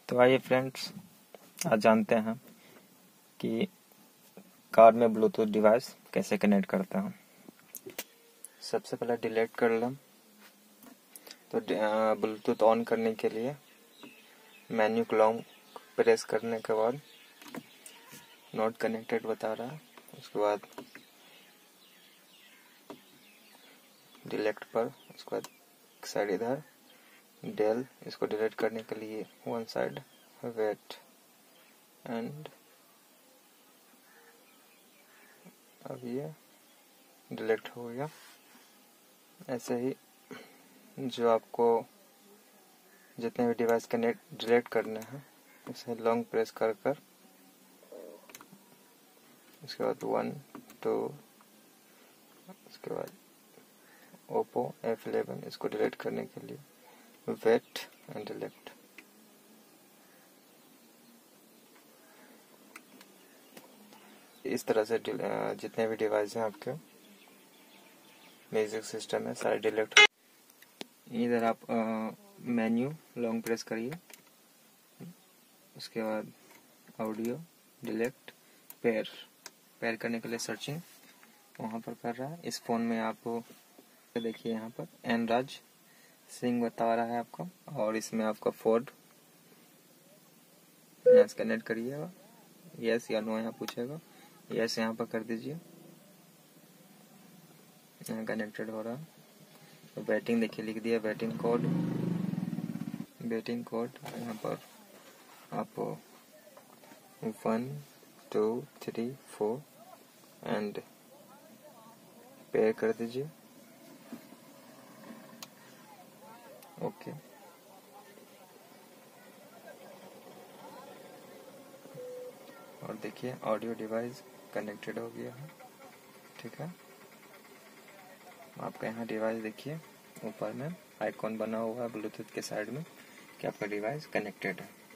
तो आइए फ्रेंड्स, आज जानते हैं कि कार में ब्लूटूथ डिवाइस कैसे कनेक्ट करते हैं। सबसे पहले डिलीट कर लें। तो ब्लूटूथ ऑन करने के लिए मेन्यू को लॉन्ग प्रेस करने के बाद नॉट कनेक्टेड बता रहा है। उसके बाद डिलीट पर, उसके बाद साइड इधर डेल, इसको डिलीट करने के लिए वन साइड वेट एंड अब ये डिलीट हो गया। ऐसे ही जो आपको जितने भी डिवाइस कनेक्ट डिलीट करने हैं इसे लॉन्ग प्रेस कर कर उसके बाद 1 2 उसके बाद ओप्पो F11 इसको डिलीट करने के लिए वेट एंड डिलीट। इस तरह से जितने भी डिवाइस हैं आपके म्यूजिक सिस्टम में सारे डिलीट हो। इधर आप मेन्यू लॉन्ग प्रेस करिए, उसके बाद ऑडियो डिलीट पेयर करने के लिए सर्चिंग वहाँ पर कर रहा है। इस फोन में आप देखिए यहाँ पर एनराज सिंह बता रहा है आपका, और इसमें आपका फोर्ड यहाँ से कनेक्ट करिएगा, यस या नो यहाँ पूछेगा, यस यहाँ पर कर दीजिए। यहाँ कनेक्टेड हो रहा है। वेटिंग देखिए लिख दिया, वेटिंग कोड यहाँ पर आप 1 2 3 4 एंड पेयर कर दीजिए। ओके और देखिए ऑडियो डिवाइस कनेक्टेड हो गया है। ठीक है, आपका यहाँ डिवाइस देखिए ऊपर में आइकॉन बना हुआ है ब्लूटूथ के साइड में कि आपका डिवाइस कनेक्टेड है।